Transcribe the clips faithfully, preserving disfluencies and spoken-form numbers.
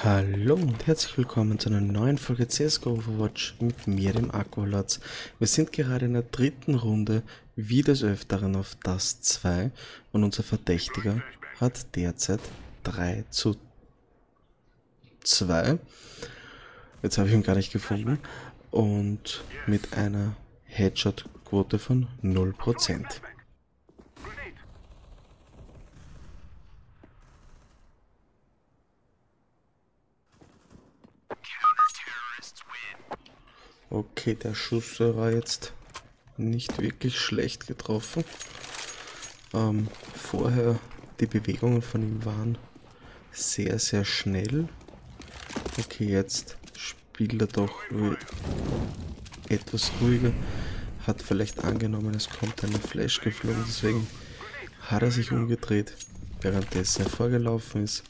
Hallo und herzlich willkommen zu einer neuen Folge C S G O Overwatch mit mir, dem Aqualotz. Wir sind gerade in der dritten Runde, wie des Öfteren auf das zwei, und unser Verdächtiger hat derzeit drei zu zwei. Jetzt habe ich ihn gar nicht gefunden. Und mit einer Headshot-Quote von null Prozent. Okay, der Schuss war jetzt nicht wirklich schlecht getroffen. Ähm, vorher die Bewegungen von ihm waren sehr, sehr schnell. Okay, jetzt spielt er doch etwas ruhiger. Hat vielleicht angenommen, es kommt eine Flash geflogen, deswegen hat er sich umgedreht, währenddessen er vorgelaufen ist.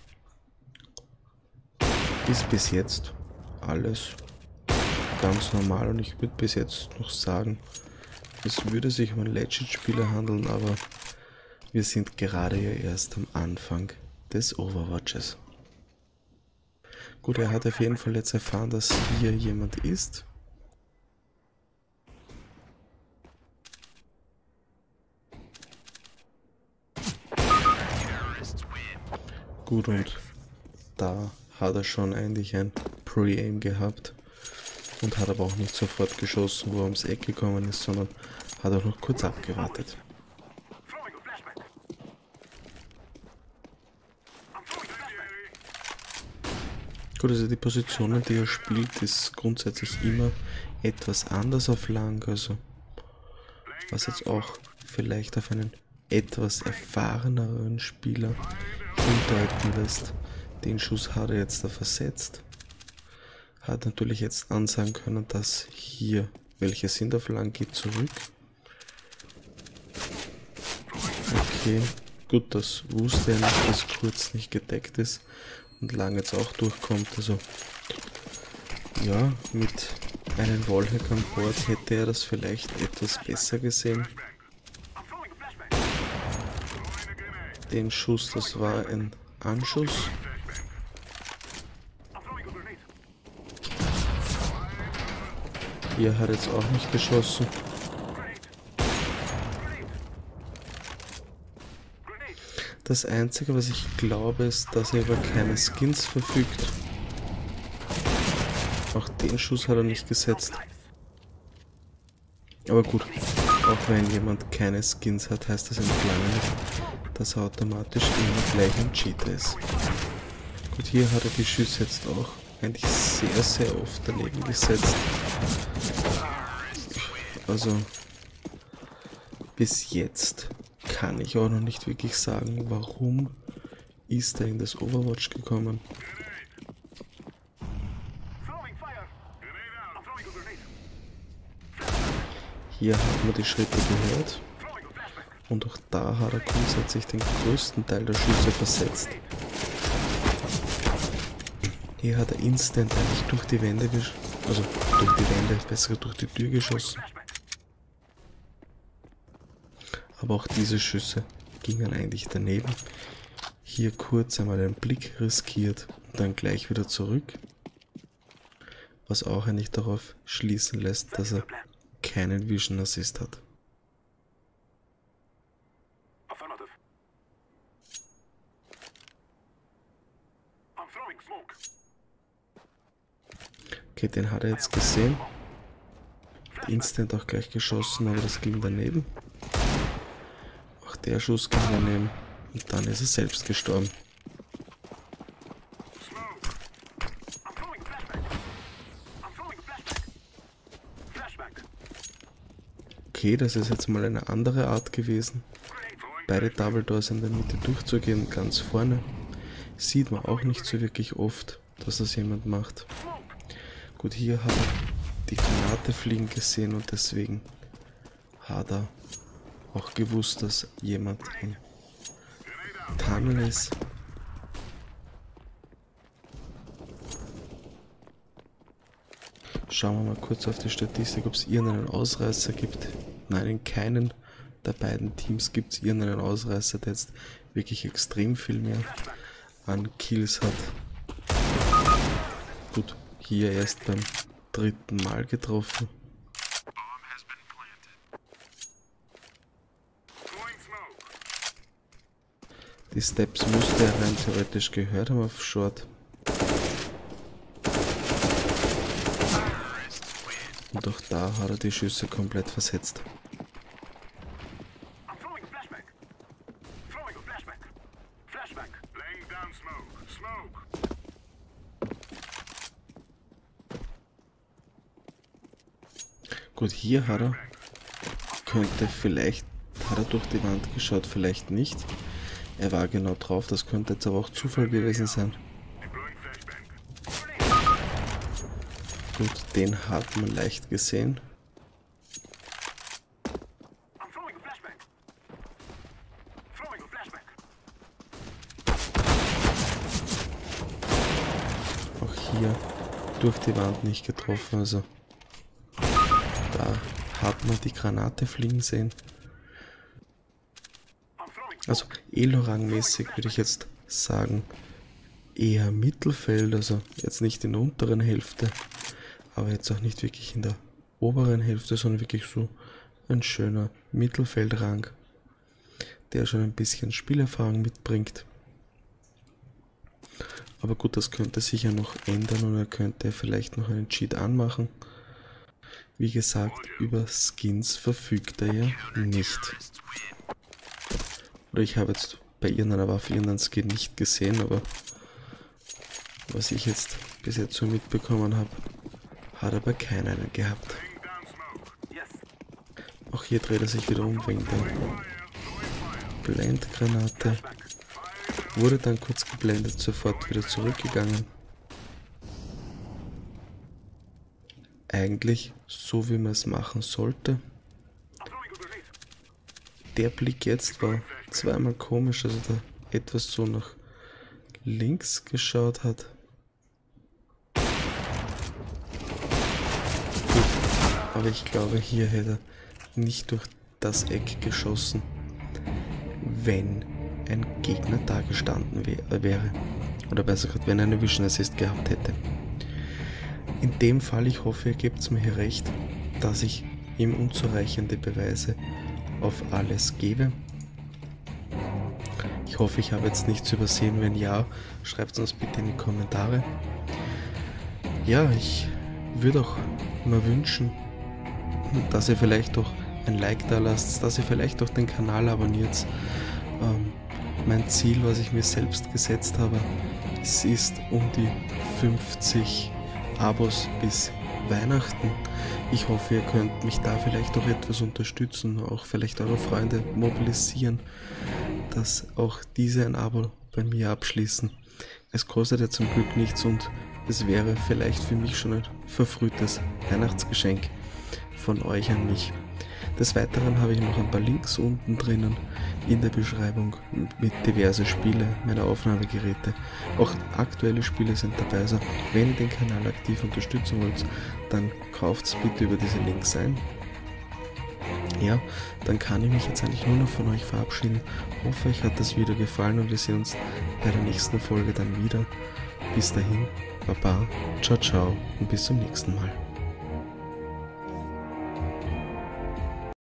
Ist bis jetzt alles ganz normal und ich würde bis jetzt noch sagen, es würde sich um einen Legend-Spieler handeln, aber wir sind gerade ja erst am Anfang des Overwatches. Gut, er hat auf jeden Fall jetzt erfahren, dass hier jemand ist. Gut, und da hat er schon eigentlich ein Pre-Aim gehabt. Und hat aber auch nicht sofort geschossen, wo er ums Eck gekommen ist, sondern hat auch noch kurz abgewartet. Gut, also die Positionen, die er spielt, ist grundsätzlich immer etwas anders auf lang, also was jetzt auch vielleicht auf einen etwas erfahreneren Spieler hindeuten lässt. Den Schuss hat er jetzt da versetzt. Hat natürlich jetzt ansagen können, dass hier welche sind auf lang, geht zurück. Okay, gut, das wusste er nicht, dass kurz nicht gedeckt ist und lang jetzt auch durchkommt. Also ja, mit einem Wallhack an Bord hätte er das vielleicht etwas besser gesehen. Den Schuss, das war ein Anschuss. Hier hat jetzt auch nicht geschossen. Das Einzige, was ich glaube, ist, dass er über keine Skins verfügt. Auch den Schuss hat er nicht gesetzt. Aber gut, auch wenn jemand keine Skins hat, heißt das in Lange nicht, dass er automatisch immer gleich ein Cheater ist. Gut, hier hat er die Schüsse jetzt auch eigentlich sehr, sehr oft daneben gesetzt. Also bis jetzt kann ich auch noch nicht wirklich sagen, warum ist er in das Overwatch gekommen. Hier hat man die Schritte gehört und auch da hat er grundsätzlich den größten Teil der Schüsse versetzt. Hier hat er instant eigentlich durch die Wände geschossen, also durch die Wände, besser durch die Tür geschossen. Aber auch diese Schüsse gingen eigentlich daneben. Hier kurz einmal einen Blick riskiert und dann gleich wieder zurück. Was auch eigentlich darauf schließen lässt, dass er keinen Vision Assist hat. Okay, den hat er jetzt gesehen. Instant auch gleich geschossen, aber das ging daneben. Auch der Schuss ging daneben. Und dann ist er selbst gestorben. Okay, das ist jetzt mal eine andere Art gewesen. Beide Double Doors in der Mitte durchzugehen, ganz vorne. Sieht man auch nicht so wirklich oft, dass das jemand macht. Gut, hier hat er die Granate fliegen gesehen und deswegen hat er auch gewusst, dass jemand im Tunnel ist. Schauen wir mal kurz auf die Statistik, ob es irgendeinen Ausreißer gibt. Nein, in keinen der beiden Teams gibt es irgendeinen Ausreißer, der jetzt wirklich extrem viel mehr an Kills hat. Gut, hier erst beim dritten Mal getroffen. Die Steps müsste er rein theoretisch gehört haben auf Short. Und auch da hat er die Schüsse komplett versetzt. Gut, hier hat er, könnte vielleicht, hat er durch die Wand geschaut, vielleicht nicht. Er war genau drauf, das könnte jetzt aber auch Zufall gewesen sein. Gut, den hat man leicht gesehen. Auch hier durch die Wand nicht getroffen, also da hat man die Granate fliegen sehen. Also Elo-Rang-mäßig würde ich jetzt sagen, eher Mittelfeld, also jetzt nicht in der unteren Hälfte, aber jetzt auch nicht wirklich in der oberen Hälfte, sondern wirklich so ein schöner Mittelfeldrang, der schon ein bisschen Spielerfahrung mitbringt. Aber gut, das könnte sich ja noch ändern und er könnte vielleicht noch einen Cheat anmachen. Wie gesagt, über Skins verfügt er ja nicht. Oder ich habe jetzt bei irgendeiner Waffe irgendeinen Skin nicht gesehen, aber was ich jetzt bis jetzt so mitbekommen habe, hat er bei keinen gehabt. Auch hier dreht er sich wieder um wegen der Blendgranate. Wurde dann kurz geblendet, sofort wieder zurückgegangen. Eigentlich so, wie man es machen sollte. Der Blick jetzt war zweimal komisch, also da etwas so nach links geschaut hat. Gut, aber ich glaube, hier hätte er nicht durch das Eck geschossen, wenn ein Gegner da gestanden wär, wäre. Oder besser gesagt, wenn er eine Vision Assist gehabt hätte. In dem Fall, ich hoffe, ihr gebt es mir hier recht, dass ich ihm unzureichende Beweise auf alles gebe. Ich hoffe, ich habe jetzt nichts übersehen. Wenn ja, schreibt es uns bitte in die Kommentare. Ja, ich würde auch mal wünschen, dass ihr vielleicht doch ein Like da lasst, dass ihr vielleicht auch den Kanal abonniert. Ähm, mein Ziel, was ich mir selbst gesetzt habe, es ist um die fünfzig Abos bis Weihnachten. Ich hoffe, ihr könnt mich da vielleicht auch etwas unterstützen, auch vielleicht eure Freunde mobilisieren, dass auch diese ein Abo bei mir abschließen. Es kostet ja zum Glück nichts und es wäre vielleicht für mich schon ein verfrühtes Weihnachtsgeschenk von euch an mich. Des Weiteren habe ich noch ein paar Links unten drinnen in der Beschreibung mit diverse Spiele meiner Aufnahmegeräte. Auch aktuelle Spiele sind dabei, also wenn ihr den Kanal aktiv unterstützen wollt, dann kauft es bitte über diese Links ein. Ja, dann kann ich mich jetzt eigentlich nur noch von euch verabschieden. Hoffe, euch hat das Video gefallen und wir sehen uns bei der nächsten Folge dann wieder. Bis dahin, Baba, ciao ciao und bis zum nächsten Mal.